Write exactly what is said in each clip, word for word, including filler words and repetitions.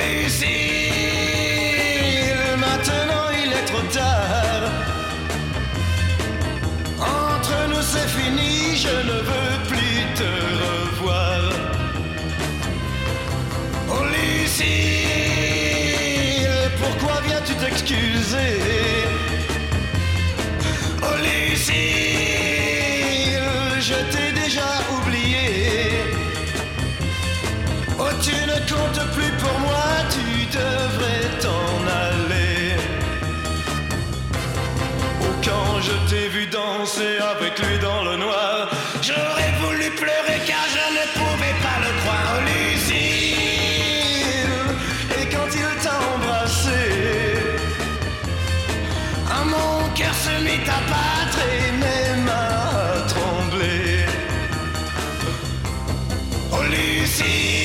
Lucille, maintenant il est trop tard. Entre nous c'est fini, je ne veux plus te revoir. Oh Lucille, pourquoi viens-tu t'excuser? Oh Lucille, je t'ai déjà oublié. Oh, tu ne comptes plus pour moi, tu devrais t'en aller. Oh, quand je t'ai vu danser avec lui dans le noir, j'aurais voulu pleurer car je ne pouvais pas le croire. Oh, Lucille, et quand il t'a embrassé, ah, mon cœur se mit à battre et mes mains à trembler. Oh, Lucille,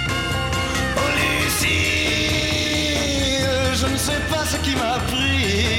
je ne sais pas ce qui m'a pris.